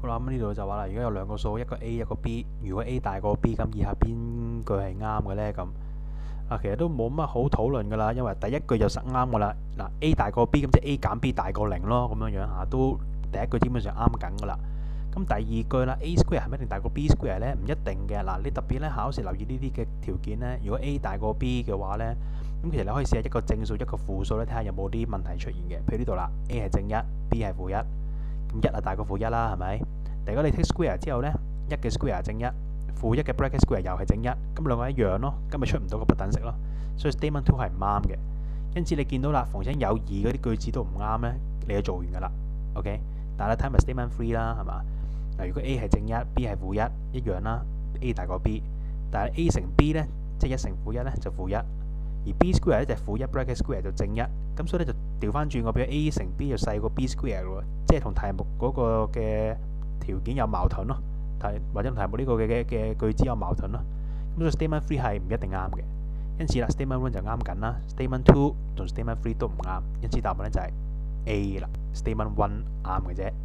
好啦，咁呢度就話啦，如果有兩個數，一個 A 一個 B，如果 A 大過 B，咁以下邊句係啱嘅呢？咁其實都冇乜好討論噶啦，因為第一句就實啱噶啦。嗱，A 大過 B，咁即係 A 減 B 大過0咯，咁樣樣嚇都第一句基本上啱緊噶啦。咁第二句啦，A square 係咪一定大過 B square 呢？唔一定嘅。嗱，你特別咧考試留意呢啲嘅條件呢。如果 A 大過 B 嘅話呢，咁其實你可以試下一個正數一個負數咧，睇下有冇啲問題出現嘅。譬如呢度啦，A 係正一，B 係負一，咁一啊大過負一啦，係咪？如果你 take square 之後呢，一嘅 square 係正一，負一嘅 bracket square 又係正一，咁兩個一樣咯，咁咪出唔到個不等式咯。所以 statement two 係唔啱嘅。因此你見到啦，逢親有二嗰啲句子都唔啱呢，你就做完噶啦。OK， 但係你睇埋 statement three 啦，係嘛？嗱，如果 A 係正一，B 係負一，一樣啦。A 大過 B， 但係 A 乘 B 呢，即係一乘負一呢，就負一，而 B square 呢就負一 bracket square 就正一，咁所以咧就調翻轉，我俾 A 乘 B 就細過 B square 嘅喎，即係同題目嗰個嘅條件有矛盾咯，或者同題目呢個嘅句子有矛盾咯。咁所以 statement three 係唔一定啱嘅，因此啦 statement one 就啱緊啦 ，statement two 同 statement three 都唔啱，因此答案咧就係 A 啦，statement one 啱嘅啫。